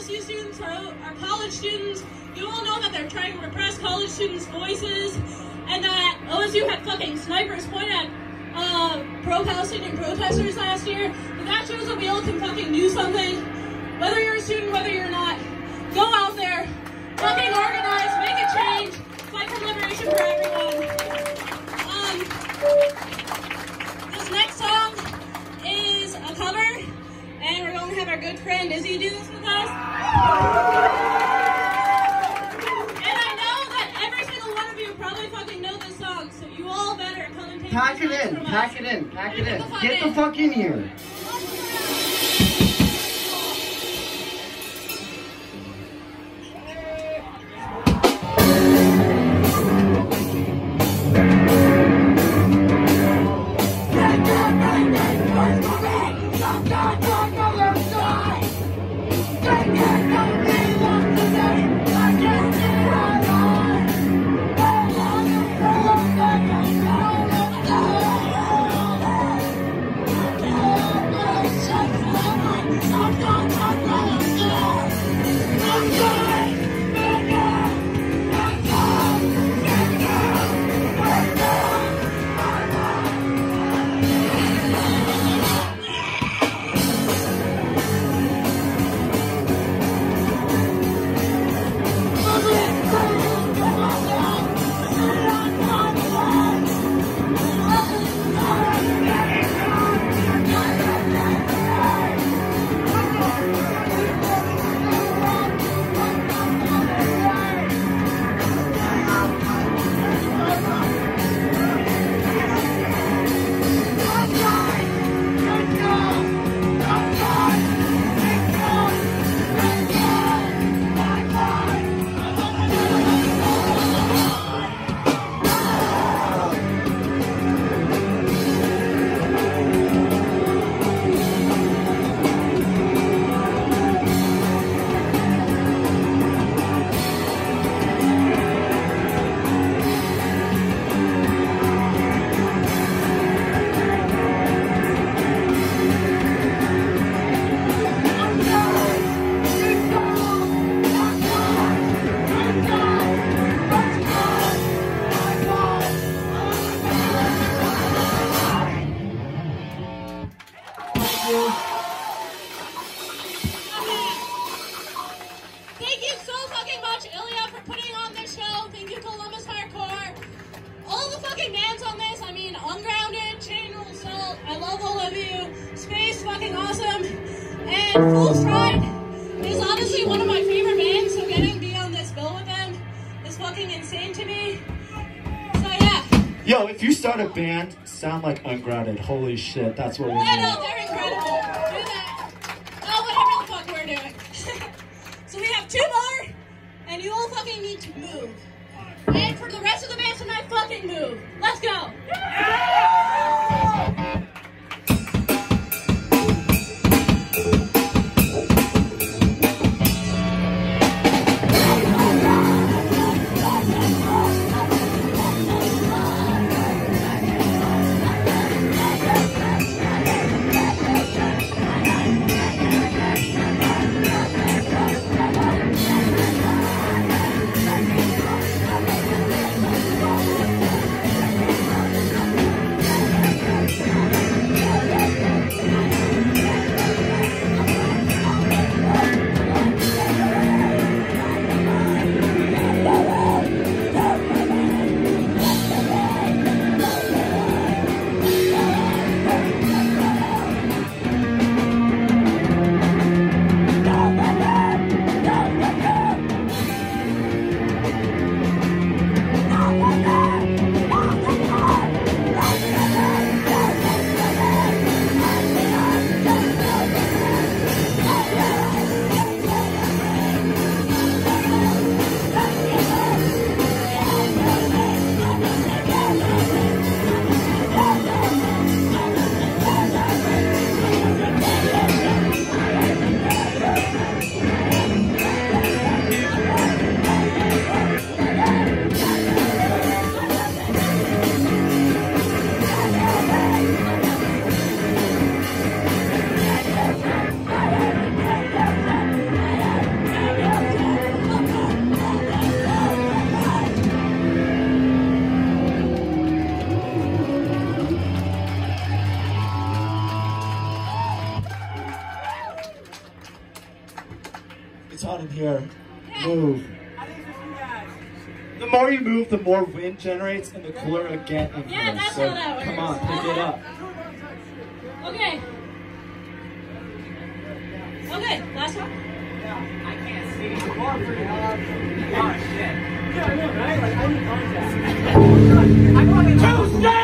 OSU students, our college students, you all know that they're trying to repress college students' voices, and that OSU had fucking snipers point at pro-Palestinian protesters last year. But that shows that we all can fucking do something. Whether you're a student, whether you're not, go out there, fucking organize, make a change, fight for liberation for everyone. This next song is a cover, and we're going to have our good friend Izzy do this with us. And I know that every single one of you probably fucking know this song, so you all better come and take Pack it in, pack it in, pack it in. Get the fuck in here. Thank you so fucking much, Ilya, for putting on this show. Thank you, Columbus Hardcore. All the fucking bands on this, I mean, Ungrounded, Chain Rule Assault, I love all of you. Space, fucking awesome. And Full Stride is honestly one of my favorite bands, so getting to be on this bill with them is fucking insane to me. So yeah. Yo, if you start a band, sound like Ungrounded. Holy shit, that's what we Yeah, need. no, they're incredible. Do that. Oh, whatever the fuck we're doing. So we have 2 more, and you all fucking need to move. And for the rest of the band tonight, fucking move. Let's go. It's hot in here. Okay. Move. The more you move, the more wind generates, and the cooler it gets in Yeah, here. that's So how that works. come on, pick it up. Okay. Okay, last one. I can't see. You are pretty hard. Oh, shit. Yeah, I know, right? Like, I need contact. I'm fucking...